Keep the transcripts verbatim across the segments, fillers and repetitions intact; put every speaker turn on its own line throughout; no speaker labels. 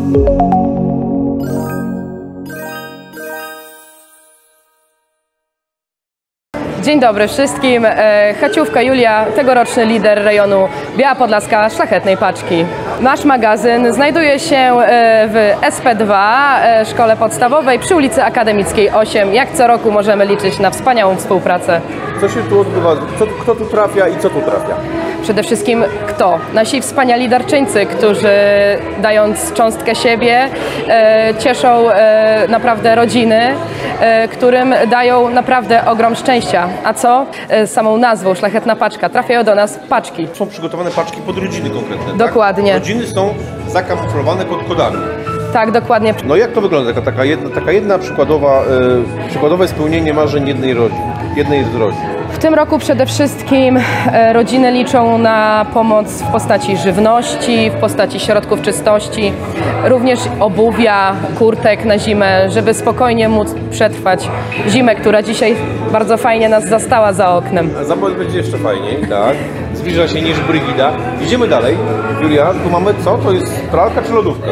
Dzień dobry wszystkim. Chaciówka Julia, tegoroczny lider rejonu Biała Podlaska Szlachetnej Paczki. Nasz magazyn znajduje się w S P dwa, Szkole Podstawowej przy ulicy Akademickiej osiem. Jak co roku możemy liczyć na wspaniałą współpracę.
Co się tu odbywa? Co, kto tu trafia i co tu trafia?
Przede wszystkim kto? Nasi wspaniali darczyńcy, którzy dając cząstkę siebie e, cieszą e, naprawdę rodziny, e, którym dają naprawdę ogrom szczęścia. A co? E, samą nazwą Szlachetna Paczka. Trafiają do nas paczki.
Są przygotowane paczki pod rodziny konkretne,
Dokładnie.
Tak? Rodziny są zakamuflowane pod kodami.
Tak, dokładnie.
No jak to wygląda? Taka, taka, jedna, taka jedna przykładowa, e, przykładowe spełnienie marzeń jednej rodziny, jednej z rodzin.
W tym roku przede wszystkim rodziny liczą na pomoc w postaci żywności, w postaci środków czystości, również obuwia, kurtek na zimę, żeby spokojnie móc przetrwać zimę, która dzisiaj bardzo fajnie nas zastała za oknem.
A za moment będzie jeszcze fajniej, tak? Zbliża się niż Brygida. Idziemy dalej. Julia, tu mamy co? To jest pralka czy lodówka?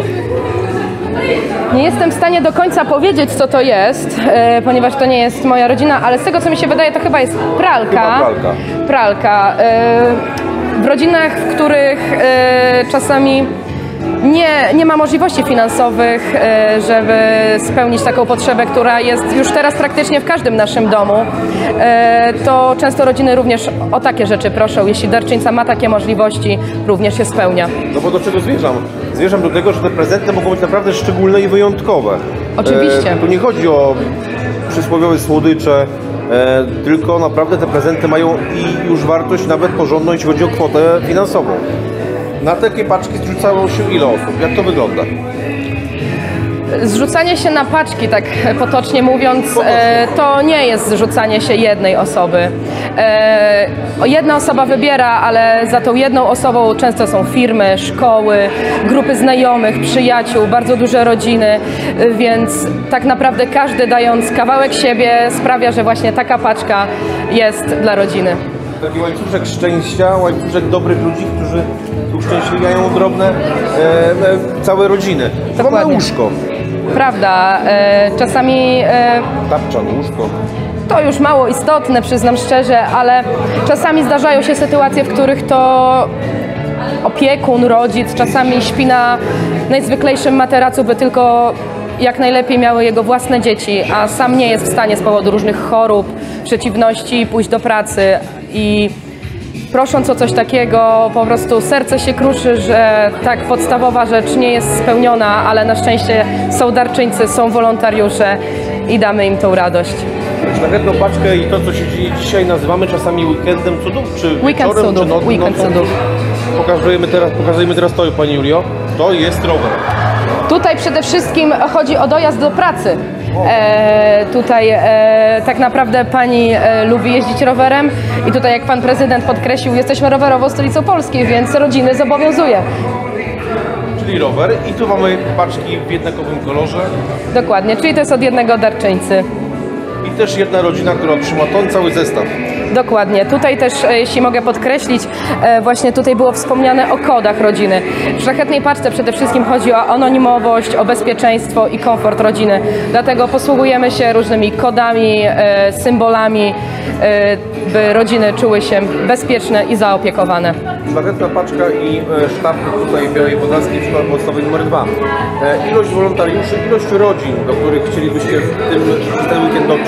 Nie jestem w stanie do końca powiedzieć, co to jest, e, ponieważ to nie jest moja rodzina, ale z tego, co mi się wydaje, to chyba jest pralka.
Chyba pralka.
Pralka. E, w rodzinach, w których e, czasami nie, nie ma możliwości finansowych, e, żeby spełnić taką potrzebę, która jest już teraz praktycznie w każdym naszym domu, e, to często rodziny również o takie rzeczy proszą. Jeśli darczyńca ma takie możliwości, również je spełnia.
No bo do czego zmierzam? Zmierzam do tego, że te prezenty mogą być naprawdę szczególne i wyjątkowe.
Oczywiście.
E, tu nie chodzi o przysłowiowe słodycze, e, tylko naprawdę te prezenty mają i już wartość nawet porządną, jeśli chodzi o kwotę finansową. Na takie paczki zrzucało się ile osób? Jak to wygląda?
Zrzucanie się na paczki, tak potocznie mówiąc, e, to nie jest zrzucanie się jednej osoby. E, jedna osoba wybiera, ale za tą jedną osobą często są firmy, szkoły, grupy znajomych, przyjaciół, bardzo duże rodziny, e, więc tak naprawdę każdy, dając kawałek siebie, sprawia, że właśnie taka paczka jest dla rodziny.
Taki łańcuszek szczęścia, łańcuszek dobrych ludzi, którzy uszczęśliwiają drobne, e, e, całe rodziny.
Dokładnie.
Mamy łóżko.
Prawda, e, czasami e,
Tapczan, łóżko.
to już mało istotne, przyznam szczerze, ale czasami zdarzają się sytuacje, w których to opiekun, rodzic czasami śpi na najzwyklejszym materacu, by tylko jak najlepiej miały jego własne dzieci, a sam nie jest w stanie z powodu różnych chorób, przeciwności pójść do pracy i prosząc o coś takiego, po prostu serce się kruszy, że tak podstawowa rzecz nie jest spełniona, ale na szczęście są darczyńcy, są wolontariusze i damy im tą radość.
Szlachetną paczkę i to, co się dzieje dzisiaj, nazywamy czasami weekendem cudów, czy
Weekend
wieczorem,
cudów,
czy noc,
weekend
nocą.
cudów.
Pokazujemy teraz, pokazujemy teraz to, Pani Julio. To jest rower.
Tutaj przede wszystkim chodzi o dojazd do pracy. E, tutaj e, tak naprawdę Pani e, lubi jeździć rowerem i tutaj, jak Pan Prezydent podkreślił, jesteśmy rowerową stolicą Polski, więc rodziny zobowiązuje.
Czyli rower i tu mamy paczki w jednakowym kolorze.
Dokładnie, czyli to jest od jednego darczyńcy.
I też jedna rodzina, która otrzyma ten cały zestaw.
Dokładnie. Tutaj też, jeśli mogę podkreślić, właśnie tutaj było wspomniane o kodach rodziny. W Szlachetnej Paczce przede wszystkim chodzi o anonimowość, o bezpieczeństwo i komfort rodziny. Dlatego posługujemy się różnymi kodami, symbolami, by rodziny czuły się bezpieczne i zaopiekowane.
Szlachetna Paczka i sztab tutaj w Białej Podlaskiej w Szkole Podstawowej numer dwa. Ilość wolontariuszy, ilość rodzin, do których chcielibyście w tym, w ten weekend dotrzeć?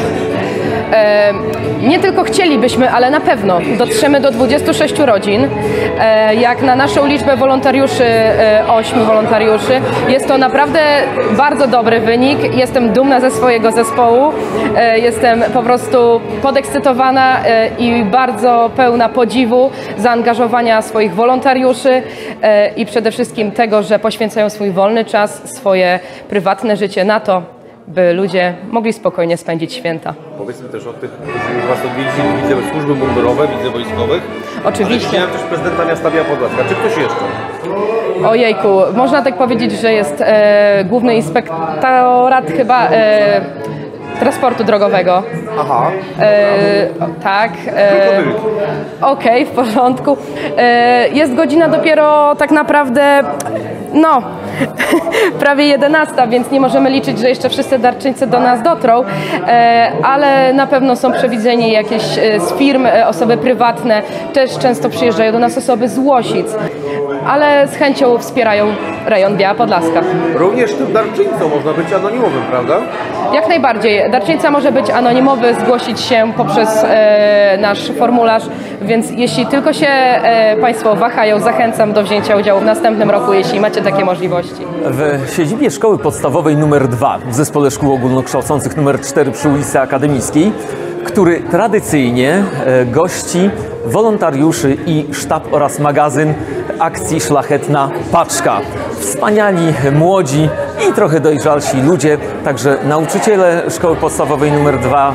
E, nie tylko chcielibyśmy, ale na pewno dotrzemy do dwudziestu sześciu rodzin. E, jak na naszą liczbę wolontariuszy, e, ośmiu wolontariuszy, jest to naprawdę bardzo dobry wynik. Jestem dumna ze swojego zespołu. E, jestem po prostu podekscytowana e, i bardzo pełna podziwu, zaangażowania swoich wolontariuszy e, i przede wszystkim tego, że poświęcają swój wolny czas, swoje prywatne życie na to, by ludzie mogli spokojnie spędzić święta.
Powiedzmy też o tych, którzy już Was odwiedzili. Widzę służby mundurowe, widzę wojskowych.
Oczywiście.
Widziałem też prezydenta miasta Biała Podlaska. Czy ktoś jeszcze?
Ojejku, można tak powiedzieć, że jest e, główny inspektorat chyba e, transportu drogowego.
Aha.
E, tak. E, Okej, w porządku. E, jest godzina dopiero tak naprawdę, no, prawie jedenasta, więc nie możemy liczyć, że jeszcze wszyscy darczyńcy do nas dotrą, e, ale na pewno są przewidzieni jakieś e, z firm, e, osoby prywatne, też często przyjeżdżają do nas osoby z Łosic, ale z chęcią wspierają rejon Biała Podlaska.
Również tym darczyńcą można być anonimowym, prawda?
Jak najbardziej. Darczyńca może być anonimowy, zgłosić się poprzez e, nasz formularz, więc jeśli tylko się e, Państwo wahają, zachęcam do wzięcia udziału w następnym roku, jeśli macie takie możliwości.
W siedzibie Szkoły Podstawowej numer dwa w Zespole Szkół Ogólnokształcących numer cztery przy ulicy Akademickiej, który tradycyjnie e, gości wolontariuszy i sztab oraz magazyn akcji Szlachetna Paczka. Wspaniali, młodzi i trochę dojrzalsi ludzie, także nauczyciele Szkoły Podstawowej numer dwa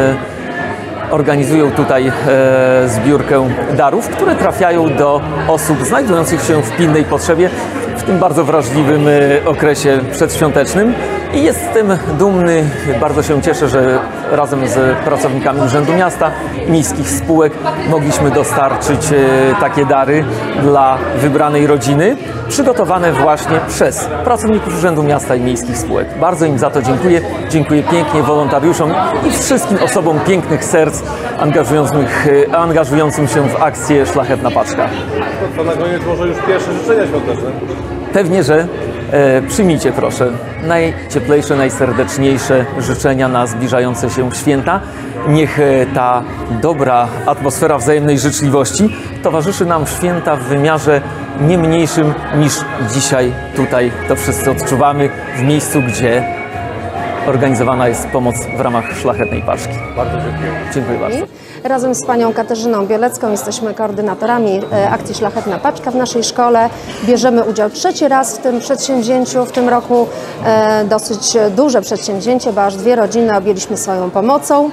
e, organizują tutaj e, zbiórkę darów, które trafiają do osób znajdujących się w pilnej potrzebie w tym bardzo wrażliwym e, okresie przedświątecznym. I jestem dumny, bardzo się cieszę, że razem z pracownikami Urzędu Miasta i miejskich spółek mogliśmy dostarczyć e, takie dary dla wybranej rodziny, przygotowane właśnie przez pracowników Urzędu Miasta i miejskich spółek. Bardzo im za to dziękuję. Dziękuję pięknie wolontariuszom i wszystkim osobom pięknych serc angażujących, e, angażującym się w akcję Szlachetna Paczka.
To na koniec może już pierwsze życzenia świąteczne.
Pewnie, że e, przyjmijcie proszę najcieplejsze, najserdeczniejsze życzenia na zbliżające się święta. Niech e, ta dobra atmosfera wzajemnej życzliwości towarzyszy nam w święta w wymiarze nie mniejszym niż dzisiaj tutaj to wszyscy odczuwamy w miejscu, gdzie organizowana jest pomoc w ramach Szlachetnej Paczki.
Bardzo dziękuję.
Dziękuję bardzo.
Razem z panią Katarzyną Bielecką jesteśmy koordynatorami akcji Szlachetna Paczka w naszej szkole. Bierzemy udział trzeci raz w tym przedsięwzięciu w tym roku. Dosyć duże przedsięwzięcie, bo aż dwie rodziny objęliśmy swoją pomocą.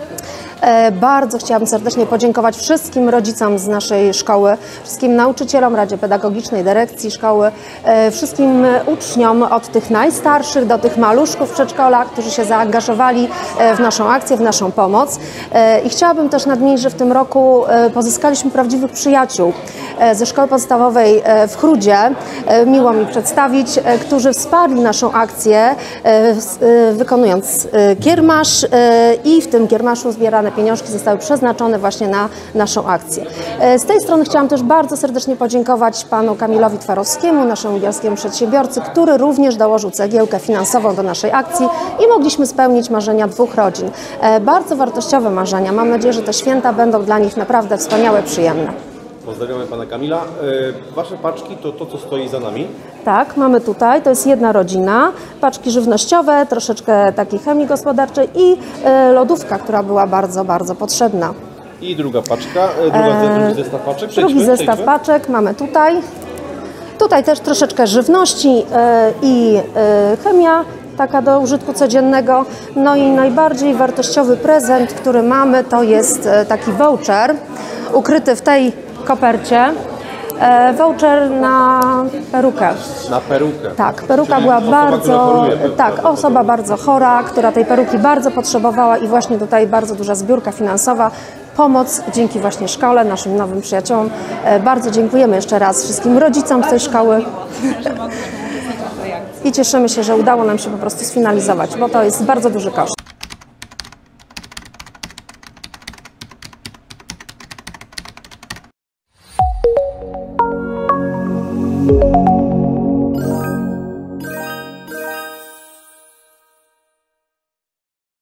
Bardzo chciałabym serdecznie podziękować wszystkim rodzicom z naszej szkoły, wszystkim nauczycielom, Radzie Pedagogicznej, dyrekcji szkoły, wszystkim uczniom od tych najstarszych do tych maluszków w przedszkolach, którzy się zaangażowali w naszą akcję, w naszą pomoc. I chciałabym też nadmienić, że w tym roku pozyskaliśmy prawdziwych przyjaciół ze Szkoły Podstawowej w Chrudzie, miło mi przedstawić, którzy wsparli naszą akcję, wykonując kiermasz i w tym kiermaszu zbierane pieniążki zostały przeznaczone właśnie na naszą akcję. Z tej strony chciałam też bardzo serdecznie podziękować panu Kamilowi Twarowskiemu, naszemu bielskiemu przedsiębiorcy, który również dołożył cegiełkę finansową do naszej akcji i mogliśmy spełnić marzenia dwóch rodzin. Bardzo wartościowe marzenia. Mam nadzieję, że te święta będą dla nich naprawdę wspaniałe, przyjemne.
Pozdrawiamy pana Kamila. Wasze paczki to to, co stoi za nami?
Tak, mamy tutaj, to jest jedna rodzina, paczki żywnościowe, troszeczkę takiej chemii gospodarczej i y, lodówka, która była bardzo, bardzo potrzebna.
I druga paczka, druga, e, drugi zestaw paczek. Przejdźmy,
drugi zestaw
przejdźmy.
paczek mamy tutaj. Tutaj też troszeczkę żywności y, i y, chemia, taka do użytku codziennego. No i najbardziej wartościowy prezent, który mamy, to jest y, taki voucher ukryty w tej kopercie. E, voucher na perukę.
Na perukę.
Tak, peruka
Czyli
była
osoba,
bardzo,
która choruje,
tak, osoba bardzo chora, która tej peruki bardzo potrzebowała i właśnie tutaj bardzo duża zbiórka finansowa, pomoc dzięki właśnie szkole, naszym nowym przyjaciołom. E, bardzo dziękujemy jeszcze raz wszystkim rodzicom z tej szkoły i cieszymy się, że udało nam się po prostu sfinalizować, bo to jest bardzo duży koszt.